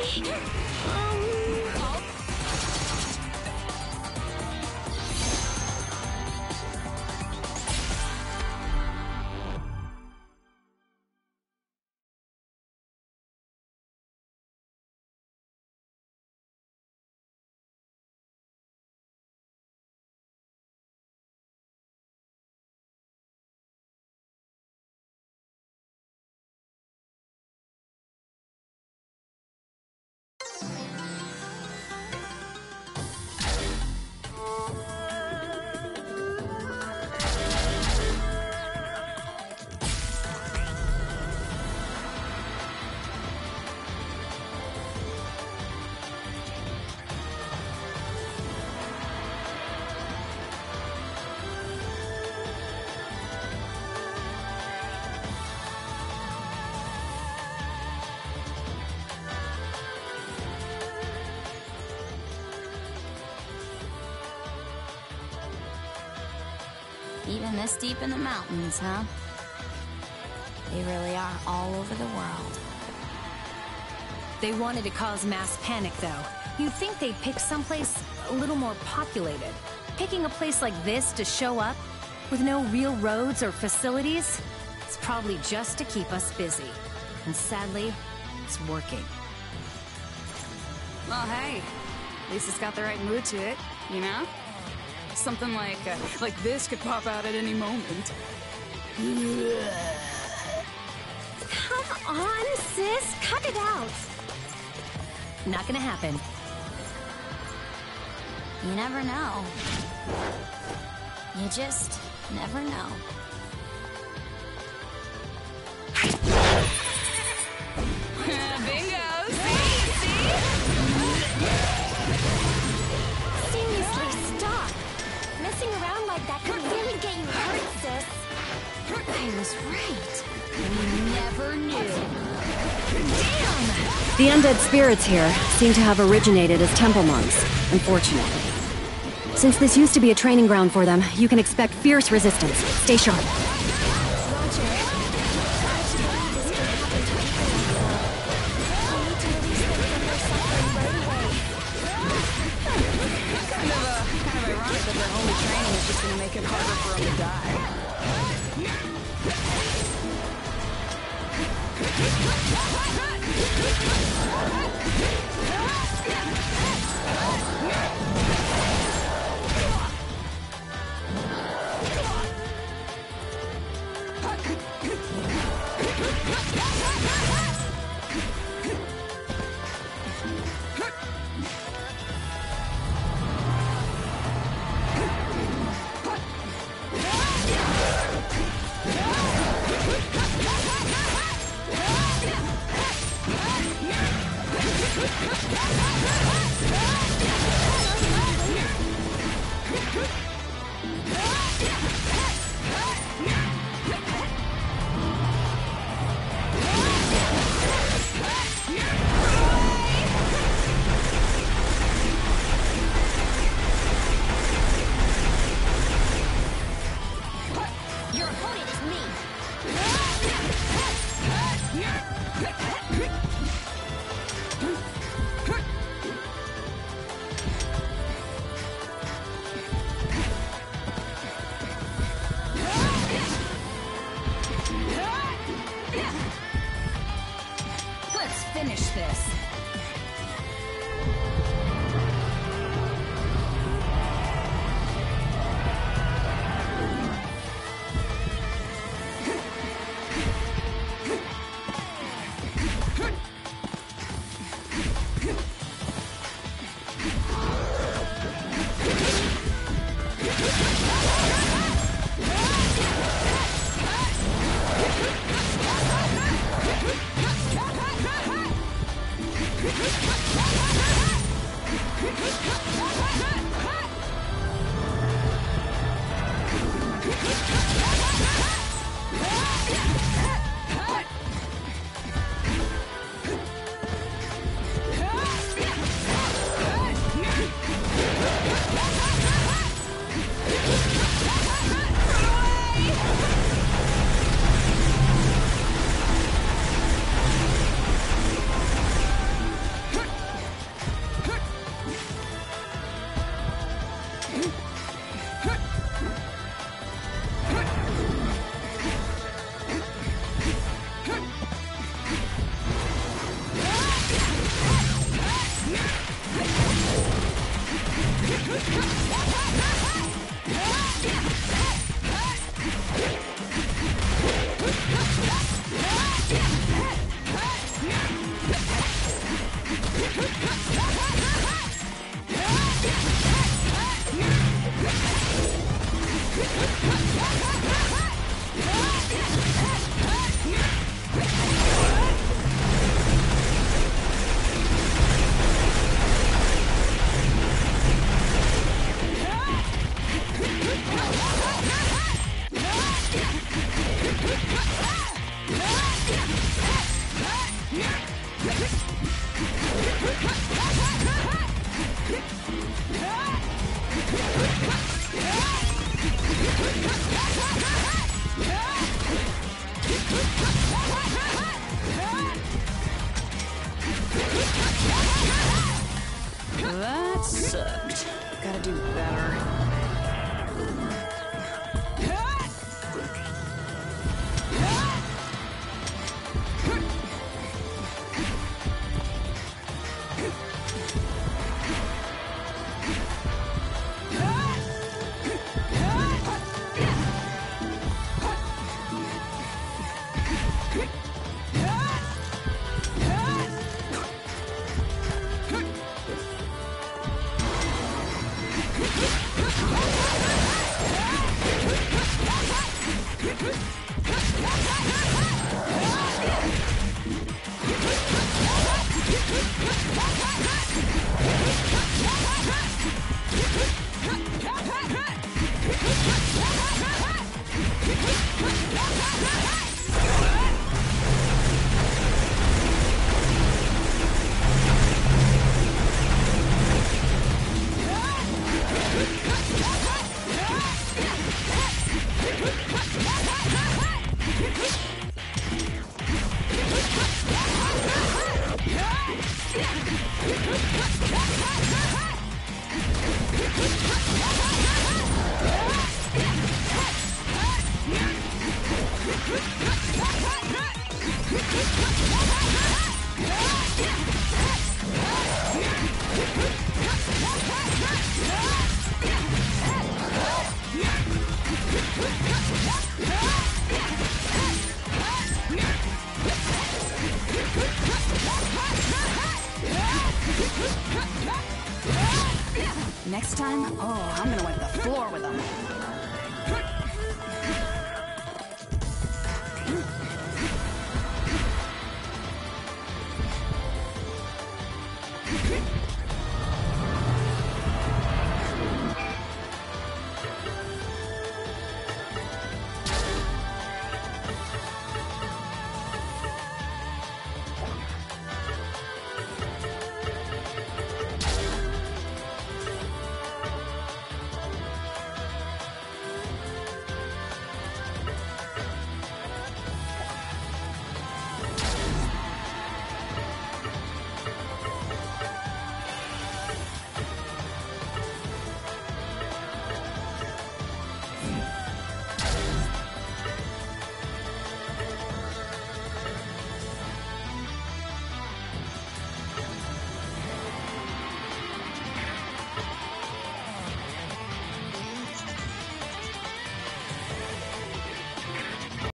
Even this deep in the mountains, huh? They really are all over the world. They wanted to cause mass panic, though. You'd think they'd pick someplace a little more populated. Picking a place like this to show up, with no real roads or facilities, it's probably just to keep us busy. And sadly, it's working. Well, hey, at least it's got the right mood to it, you know? Something like this could pop out at any moment. Come on, sis, cut it out. Not gonna happen. You never know. You just never know. Bingo! Seriously, stop. Messing around like that could really get you hurt, sis. I was right. We never knew. Damn! The undead spirits here seem to have originated as temple monks, unfortunately. Since this used to be a training ground for them, you can expect fierce resistance. Stay sharp. Just gonna make it harder for him to die. Finish this. gotta do better. Next time, oh, I'm gonna wipe the floor with them.